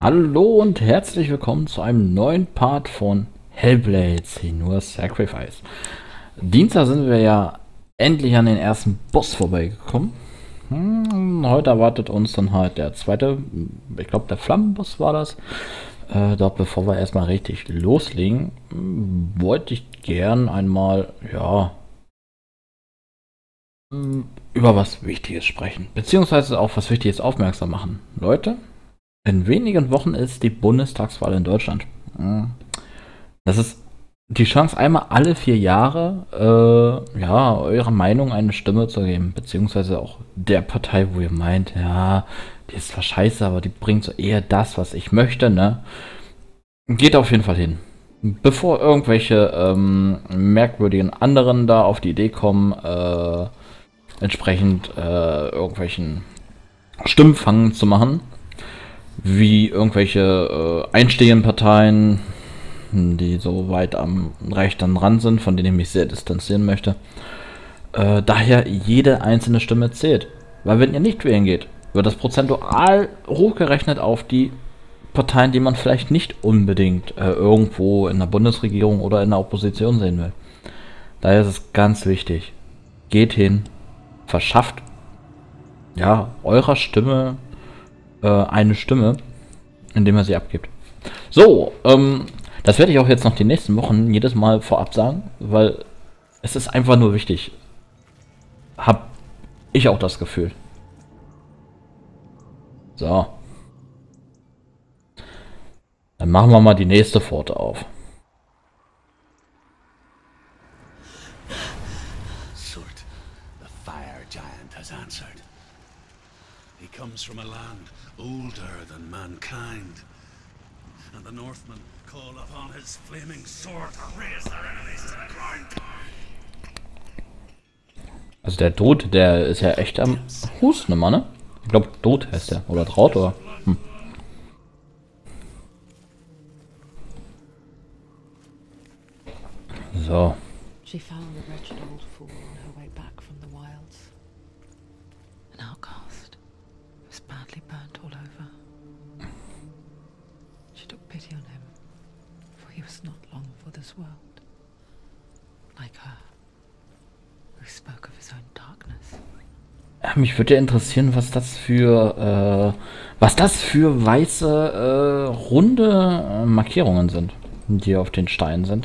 Hallo und herzlich willkommen zu einem neuen Part von Hellblade: Senua's Sacrifice. Dienstag sind wir ja endlich an den ersten Boss vorbeigekommen. Heute erwartet uns dann halt der zweite, ich glaube der Flammenboss war das. Dort, bevor wir erstmal richtig loslegen, wollte ich gern einmal, ja, über was Wichtiges sprechen. Beziehungsweise auf was Wichtiges aufmerksam machen. Leute, in wenigen Wochen ist die Bundestagswahl in Deutschland. Das ist die Chance, einmal alle 4 Jahre, ja, eurer Meinung eine Stimme zu geben. Beziehungsweise auch der Partei, wo ihr meint, ja, die ist zwar scheiße, aber die bringt so eher das, was ich möchte, ne? Geht auf jeden Fall hin. Bevor irgendwelche merkwürdigen anderen da auf die Idee kommen, entsprechend irgendwelchen Stimmfang zu machen, wie irgendwelche einstehenden Parteien, die so weit am rechten Rand sind, von denen ich mich sehr distanzieren möchte. Daher jede einzelne Stimme zählt. Weil wenn ihr nicht wählen geht, wird das prozentual hochgerechnet auf die Parteien, die man vielleicht nicht unbedingt irgendwo in der Bundesregierung oder in der Opposition sehen will. Daher ist es ganz wichtig. Geht hin, verschafft ja eurer Stimme eine Stimme, indem er sie abgibt. So, das werde ich auch jetzt noch die nächsten Wochen jedes Mal vorab sagen, weil es ist einfach nur wichtig. Hab ich auch das Gefühl. So. Dann machen wir mal die nächste Pforte auf. Surt, the fire giant has answered. He comes from a land older than mankind, and the Northmen call upon his flaming sword to raise their enemies to the ground. Also der Tod, der ist ja echt am Husten immer, ne? Ich glaube, Tod heißt der. Oder Traut, oder? So. She found the wretched old fool on her way back from the wilds. An outcast who was badly burnt all over. She took pity on him, for he was not long for this world. Like her, who spoke of his own darkness. Ja, mich würde ja interessieren, was das für weiße, runde Markierungen sind, die auf den Steinen sind.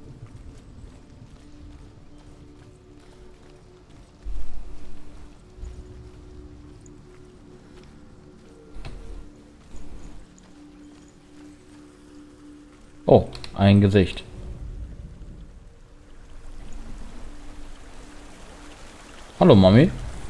Oh, ein Gesicht. Hallo, Mami.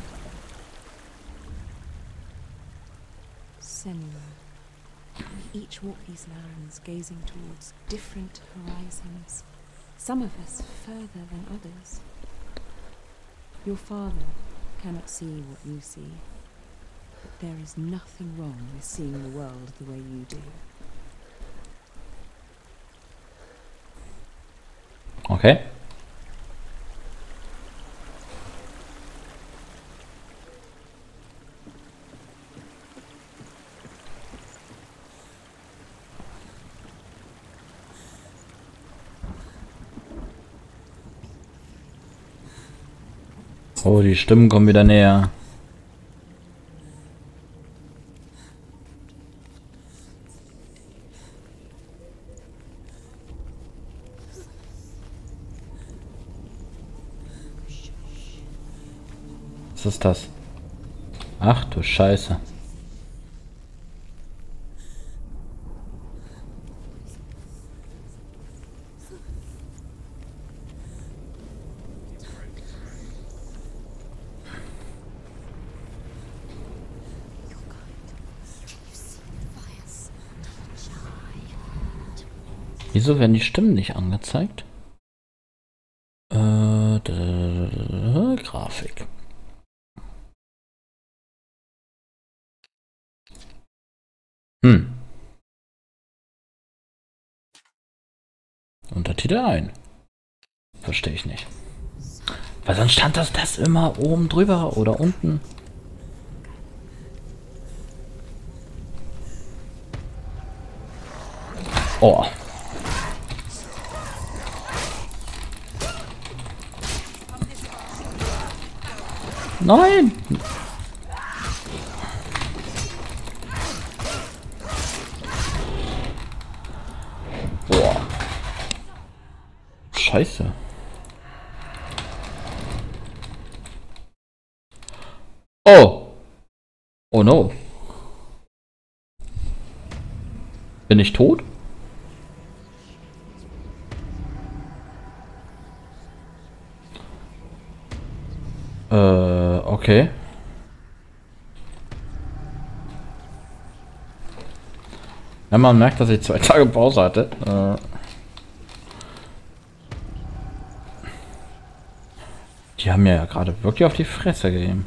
Senua. We each walk these lands, gazing towards different horizons. Some of us further than others. Your father cannot see what you see, but there is nothing wrong with seeing the world the way you do. Okay. Oh, die Stimmen kommen wieder näher. Was ist das? Ach du Scheiße. Wieso werden die Stimmen nicht angezeigt? Grafik. Untertitel ein. Verstehe ich nicht. Weil sonst stand das immer oben drüber oder unten. Oh. Nein! Boah. Scheiße. Oh. Oh no. Bin ich tot? Okay. Wenn man merkt, dass ich 2 Tage Pause hatte. Die haben mir ja gerade wirklich auf die Fresse gegeben.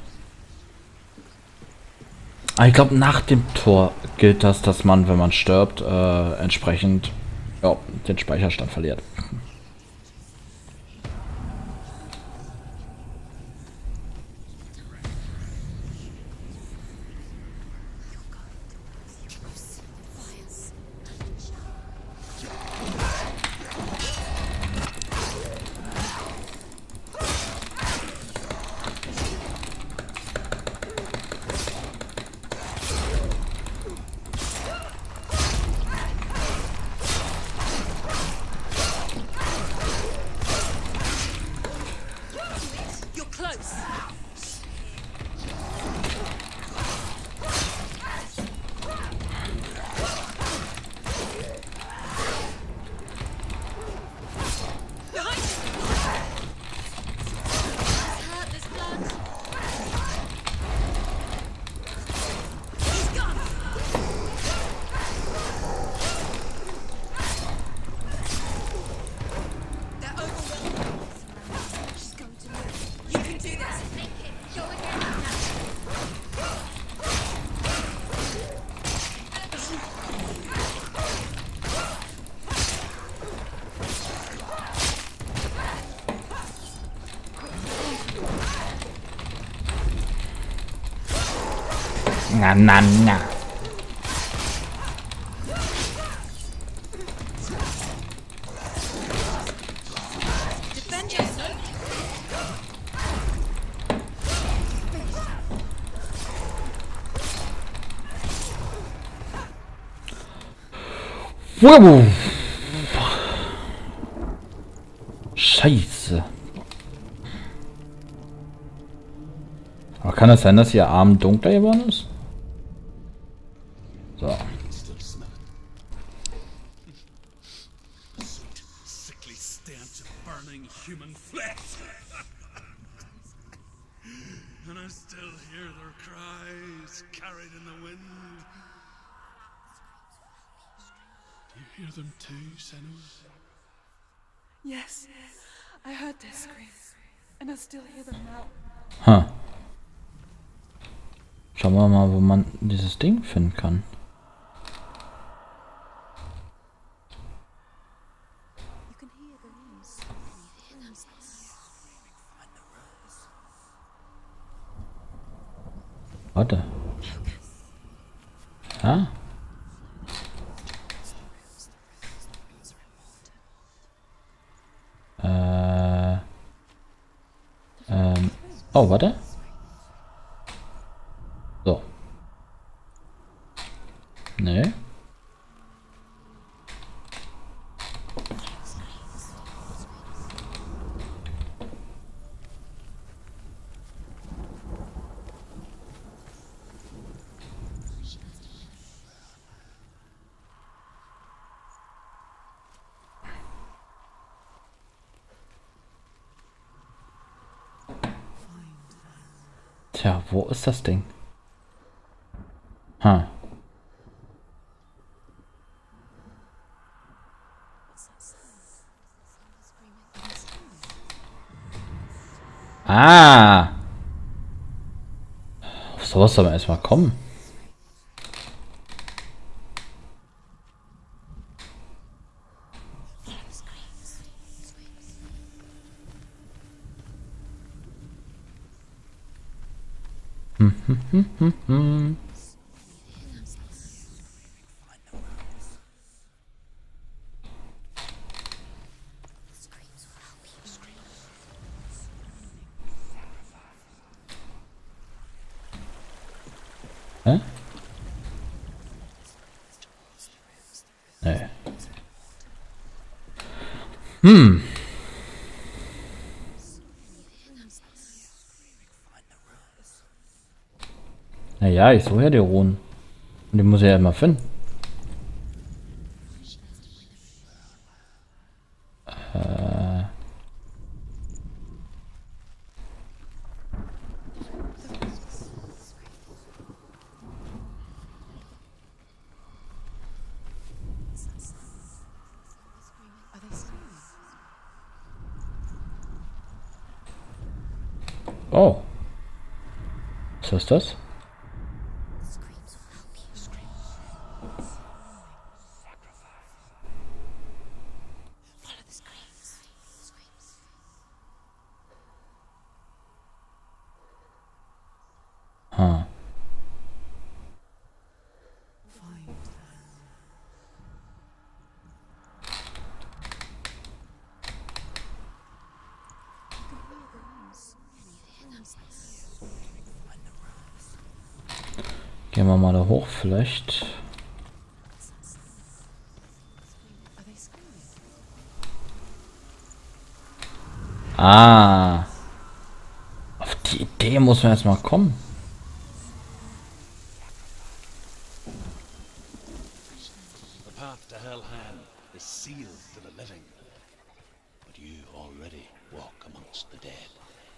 Aber ich glaube, nach dem Tor gilt das, dass man, wenn man stirbt, entsprechend ja, den Speicherstand verliert. Na, na, na. Wow. Scheiße. Aber kann es sein, dass ihr Arm dunkler geworden ist? So. Sickly stench of burning human flesh. And I still hear their cries carried in the wind. You hear them too, Senua? Yes, I heard their screams, and I still hear them now. Ha. Schauen wir mal, wo man dieses Ding finden kann. Warte. Ja? Oh, warte. So. Nee. Tja, wo ist das Ding? Ha. Ah! Auf sowas soll man erstmal kommen. Nee. Hm. Naja, ich suche ja die Runen. Und die muss ich ja immer finden. Oh. Was ist das? Ah. Gehen wir mal da hoch vielleicht. Ah. Auf die Idee muss man erstmal kommen. The path to Helheim is sealed to the living, but you already walk amongst the dead.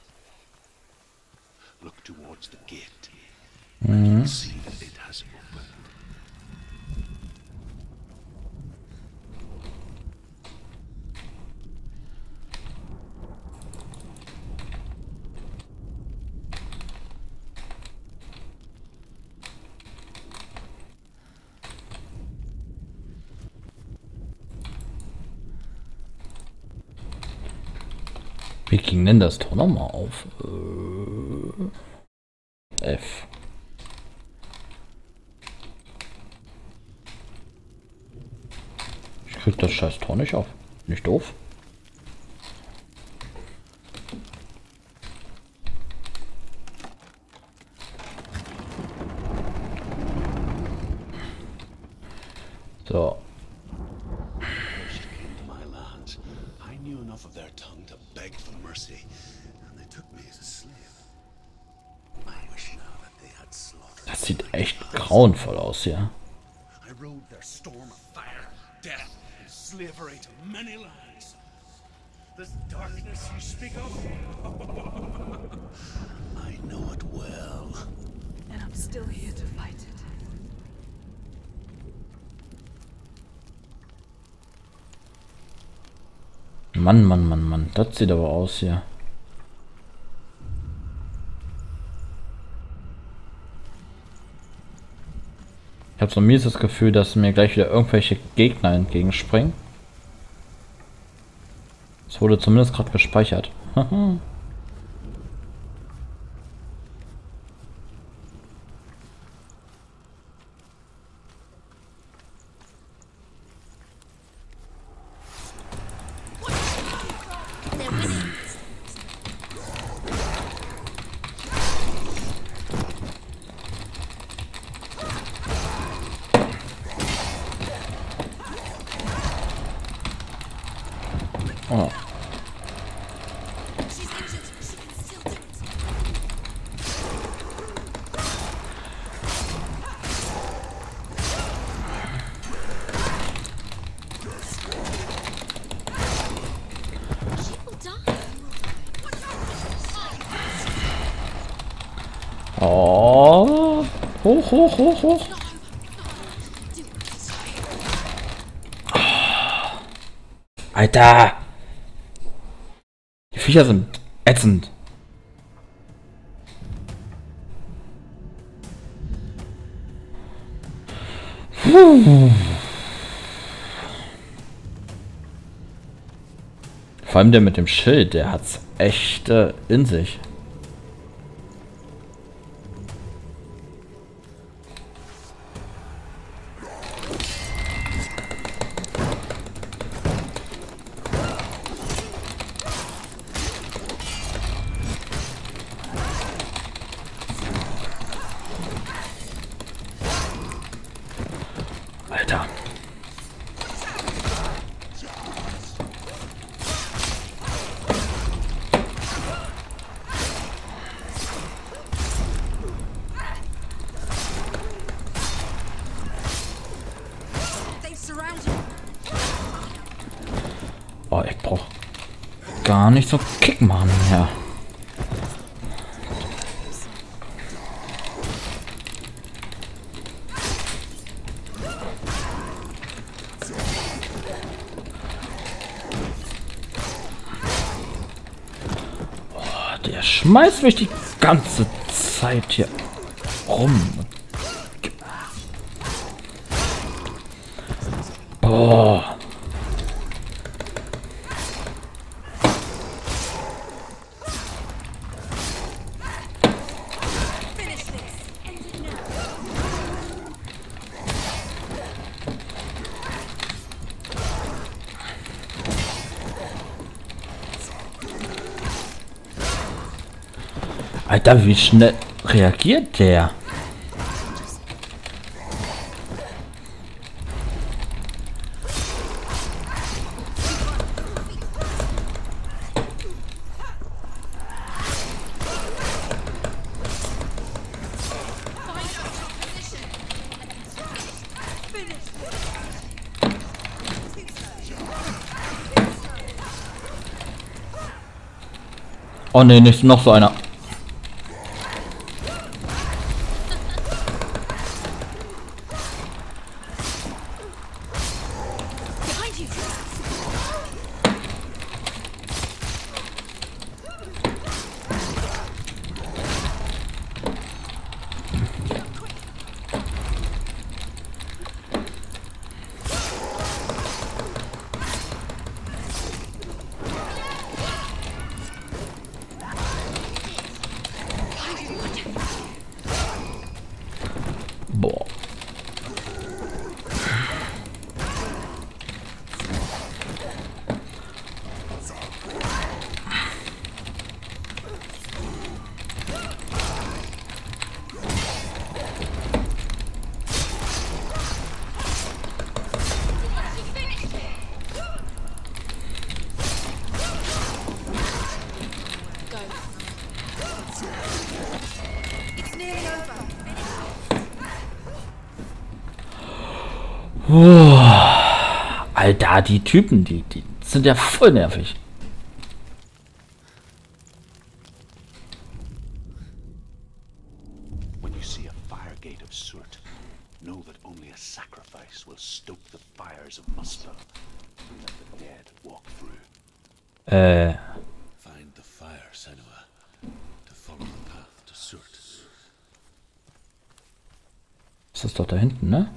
Look towards the gate, and you will see that it has opened. Wie ging denn das Tor nochmal auf? F. Ich krieg das scheiß Tor nicht auf. Nicht doof. So. First came to my lands, I knew enough of their tongue to beg for mercy, and they took me as a slave. I wish now that they had slaughtered. Das sieht echt grauenvoll aus hier. I rode their storm of fire, death, and slavery to many lands. This darkness you speak of, I know it well. And I'm still here to fight it. Mann, Mann, Mann, Mann. Das sieht aber aus hier. Ich habe so ein mieses Gefühl, dass mir gleich wieder irgendwelche Gegner entgegenspringen. Es wurde zumindest gerade gespeichert. Oh. Oh. Hoch, hoch, hoch, hoch. Alter. Die Viecher sind ätzend. Vor allem der mit dem Schild, der hat's echt in sich. Alter. Oh, ich brauch gar nicht so Kick machen, ja. Oh, der schmeißt mich die ganze Zeit hier rum. Boah. Alter, wie schnell reagiert der? Oh ne, nicht noch so einer. Boah. Alter, die Typen, die sind ja voll nervig. When you see a fire gate of Surt, know that only a sacrifice will stoke the fires of Muspel and let the dead walk through. Find the fire, Senua, to follow the path to Surt. Ist das doch da hinten, ne?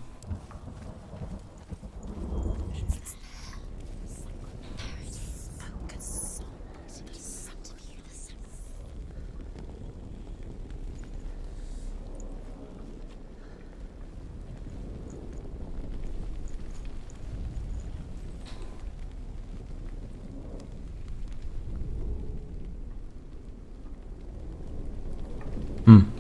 Hm.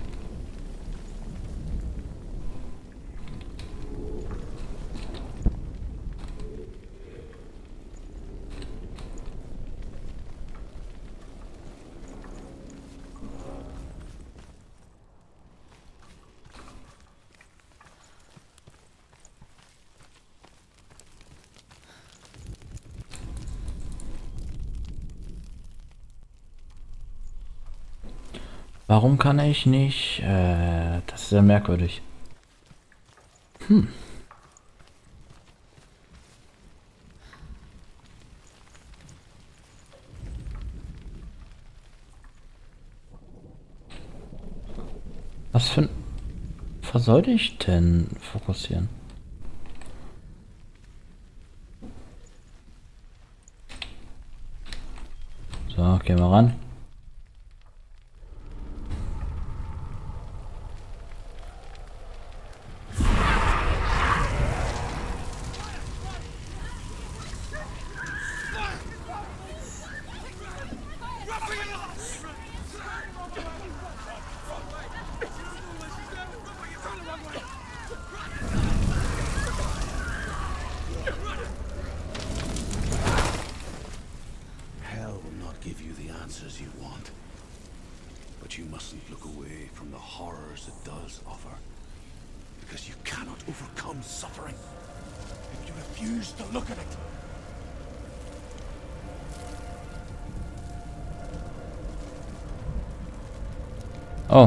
Warum kann ich nicht? Das ist sehr merkwürdig. Hm. Was für ein... Was sollte ich denn fokussieren? So, gehen wir ran. Hell will not give you the answers you want. But you mustn't look away from the horrors it does offer. Because you cannot overcome suffering if you have refuse to look at it. Oh.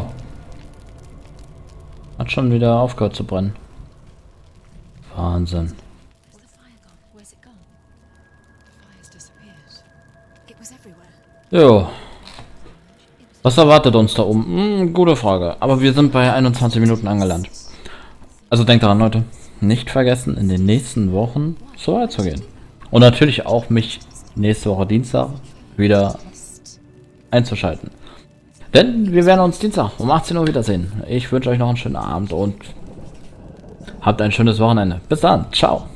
Hat schon wieder aufgehört zu brennen. Wahnsinn. Where's the fire gone? Where's it gone? The fire's disappeared. It was everywhere. Jo. Was erwartet uns da oben? Gute Frage. Aber wir sind bei 21 Minuten angelangt. Also denkt daran, Leute. Nicht vergessen, in den nächsten Wochen so weit zu gehen. Und natürlich auch mich nächste Woche Dienstag wieder einzuschalten. Denn wir werden uns Dienstag um 18 Uhr wiedersehen. Ich wünsche euch noch einen schönen Abend und habt ein schönes Wochenende. Bis dann. Ciao.